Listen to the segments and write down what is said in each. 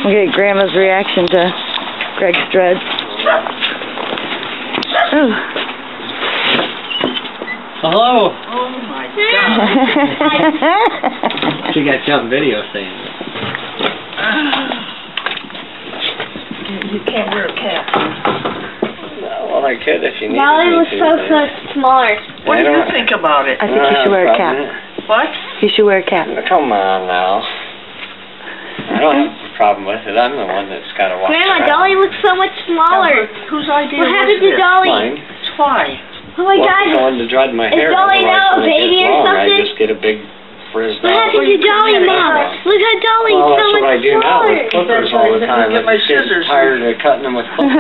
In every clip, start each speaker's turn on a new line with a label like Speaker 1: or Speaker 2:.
Speaker 1: Okay, Grandma's reaction to Greg's dreads. Oh.
Speaker 2: Hello.
Speaker 3: Oh my God.
Speaker 2: She got you on video saying it.
Speaker 3: You can't wear a cap.
Speaker 2: Well, I could if you needed
Speaker 4: Dolly
Speaker 2: me
Speaker 4: was
Speaker 2: to.
Speaker 4: so smaller.
Speaker 3: What do you think about it?
Speaker 1: I think you should wear a cap.
Speaker 3: What?
Speaker 1: You should wear a cap.
Speaker 2: Come on now. I don't have a problem with it. I'm the one that's got to walk
Speaker 4: Grandma,
Speaker 2: around.
Speaker 4: Dolly looks so much smaller.
Speaker 3: Whose idea
Speaker 4: What
Speaker 3: was
Speaker 4: happened to
Speaker 3: this?
Speaker 4: Dolly?
Speaker 2: Mine.
Speaker 3: Why?
Speaker 4: Oh my
Speaker 2: Well,
Speaker 4: God.
Speaker 2: I wanted to dread my hair.
Speaker 4: Is Dolly now a
Speaker 2: Otherwise, when it
Speaker 4: baby
Speaker 2: gets
Speaker 4: or
Speaker 2: long,
Speaker 4: something?
Speaker 2: I just get a big frizz
Speaker 4: What
Speaker 2: down.
Speaker 4: happened to Dolly, Mom? Look how Dolly's
Speaker 2: Well,
Speaker 4: so
Speaker 2: that's
Speaker 4: much
Speaker 2: what I do now
Speaker 4: smaller.
Speaker 2: with clippers all the time.
Speaker 3: Get my
Speaker 2: I just get
Speaker 3: scissors.
Speaker 2: tired of cutting them with clippers.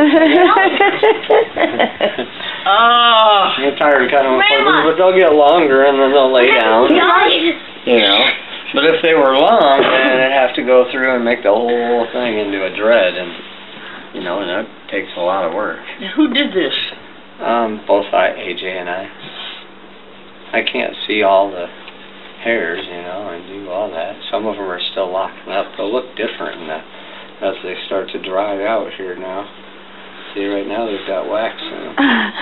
Speaker 3: Ah.
Speaker 2: I get tired of cutting them with
Speaker 4: Grandma.
Speaker 2: clippers, but they'll get longer and then they'll lay down.
Speaker 4: Dolly.
Speaker 2: You know. But if they were long, then I'd have to go through and make the whole thing into a dread, and you know, and that takes a lot of work.
Speaker 3: Who did this?
Speaker 2: Both AJ and I. I can't see all the hairs, you know, and do all that. Some of them are still locking up. They'll look different in that as they start to dry out here now. See, right now they've got wax in them.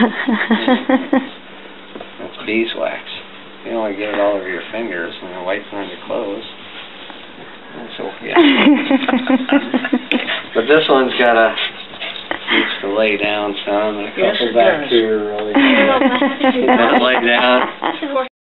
Speaker 2: That's beeswax. You don't want to get it all over your fingers and then wiping on your clothes. That's okay. But this one's needs to lay down some, and a couple back here really. Let it lay down.